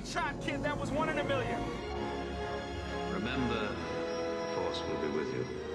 Great shot, kid. That was one in a million. Remember, the Force will be with you.